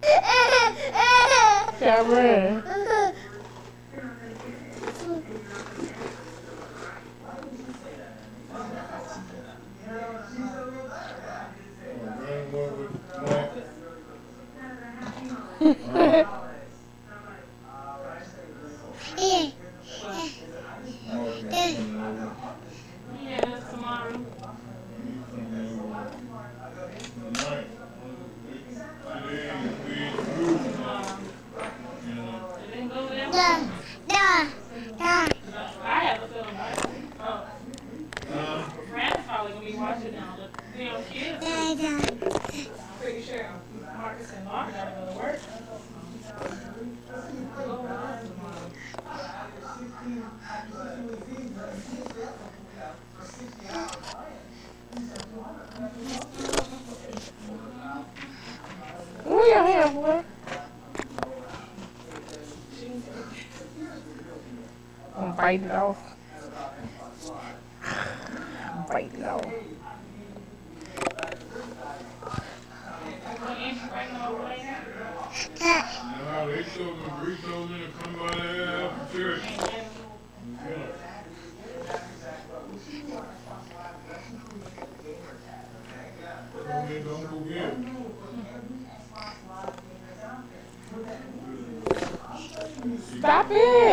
Cameron. Yeah, tomorrow. It didn't go that well. I have a feeling like Fran's probably gonna be watching now. The damn kids. I'm pretty sure Marcus and Mark gotta go to work. Where your hair, boy? I'm bite it off. Bite it off. No, they told me to come by there after church. Don't forget. Stop it!